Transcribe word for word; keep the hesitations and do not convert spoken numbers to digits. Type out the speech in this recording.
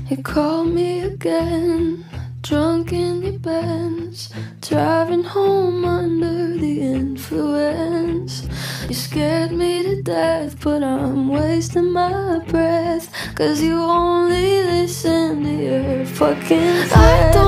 You called me again, drunk in your Benz, driving home under the influence. You scared me to death, but I'm wasting my breath, 'cause you only listen to your fucking friends. I don't